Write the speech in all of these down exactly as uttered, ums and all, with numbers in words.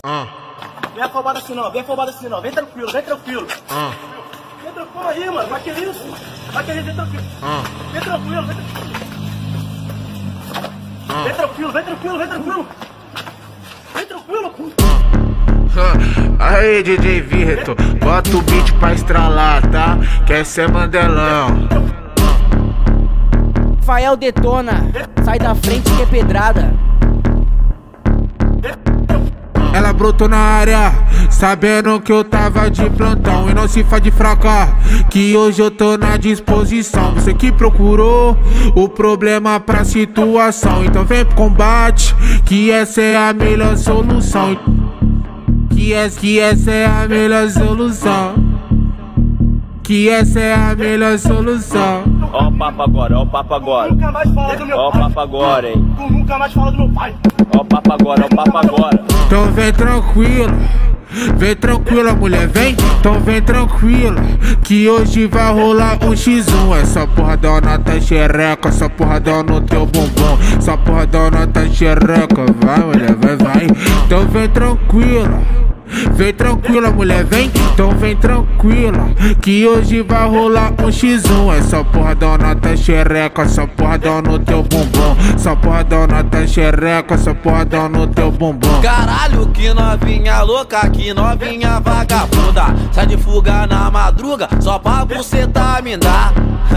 Ah. Vem afobado assim não, vem afobado assim não, vem tranquilo, vem tranquilo. Ah. Vem tranquilo aí, mano, vai que isso? Vai que vem tranquilo. Ah. Vem tranquilo, vem tranquilo. Ah. Vem tranquilo, vem tranquilo, vem tranquilo. Vem tranquilo, pô. Aí, D J Virto, bota o beat pra estralar, tá? Quer ser Mandelão. Fael detona, sai da frente que é pedrada. Ela brotou na área, sabendo que eu tava de plantão. E não se faz de fraca, que hoje eu tô na disposição. Você que procurou o problema pra situação, então vem pro combate, que essa é a melhor solução. Que essa, que essa é a melhor solução. Que essa é a melhor solução. Ó o papo agora, ó o papo agora. Nunca mais fala do meu pai. Ó o papo agora, hein. Tu nunca mais fala do meu pai. Ó o papo agora, ó o papo agora. Então vem tranquilo, vem tranquila mulher, vem. Então vem tranquila, que hoje vai rolar um xis um. Essa porradão na tua xereca, essa porradão no teu bumbum, essa porradão na tua xereca. Vai mulher, vai, vai. Então vem tranquila, vem tranquila mulher, vem. Então vem tranquila, que hoje vai rolar um xis um. Essa porradão na tua xereca, essa porradão no teu bumbum, essa porradão na tua xereca, essa porradão no teu bumbum. Caralho, que novinha louca, que novinha vagabunda. Sai de fuga na madruga, só pra buceta me dar.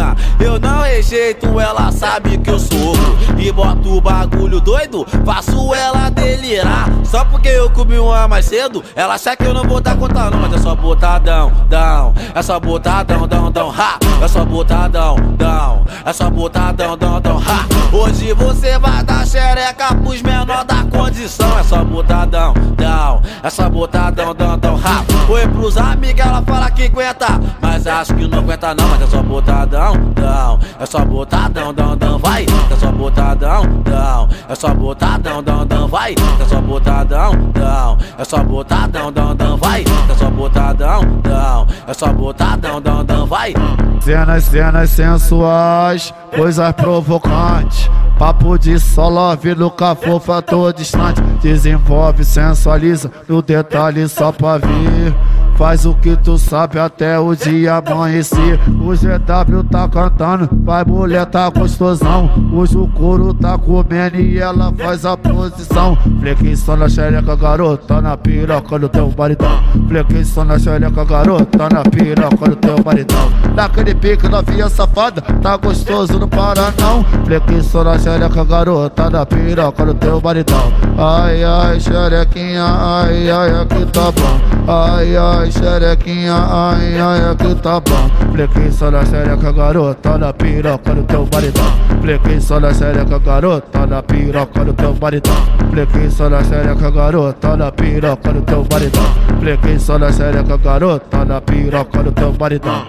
Eu não rejeito, ela sabe que eu sofro e boto o bagulho doido, faço ela delirar. Só porque eu comi uma mais cedo, ela acha que eu não vou dar conta não. Mas é só botadão, dão, é só botadão, dão, dão, ha. É só botadão, dão, é só botadão, dão, dão, ha. Hoje você vai dar xereca pros menor da condição. É só botadão, dão, é só botadão, dão, dão, ha. Foi pros amigos, ela fala que aguenta, mas acho que não aguenta não. Mas é só botadão, dão, é só botadão, dão, dão, vai. É só botadão, dão, é só botadão, dão, dão, vai. É só botadão, dão, é só botadão, dão, dão, vai. É só botadão, dão, é só botadão, dão, dão, vai. Cenas, cenas sensuais, coisas provocantes. Papo de só love, nunca fofa, tô distante. Desenvolve, sensualiza, no detalhe só pra vir. Faz o que tu sabe até o dia amanhecer. O G W tá cantando, vai mulher tá gostosão. Hoje o couro tá comendo e ela faz a posição. Flexão na xereca, garota, na piroca do teu maridão. Flexão na xereca, garota, na piroca do teu maridão. Naquele pique novinha safada, tá gostoso, não para não. Flexão na xereca, garota, na piroca do teu maridão. Ai, ai, xerequinha, ai, ai, aqui tá bom. Ai, ai, xerequinha, ai, ai, aqui tá bom. Flexão na xereca, garota, na piroca do teu maridão. Flexão na xereca, garota, na piroca do teu maridão. Flexão na xereca, garota, na piroca do teu maridão. Flexão na xereca, garota, na piroca do teu maridão.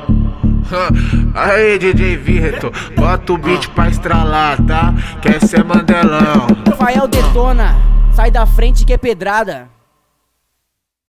Aí, D J Virto, bota o beat pra estralar, tá? Quer ser Mandelão. Fael detona, sai da frente que é pedrada.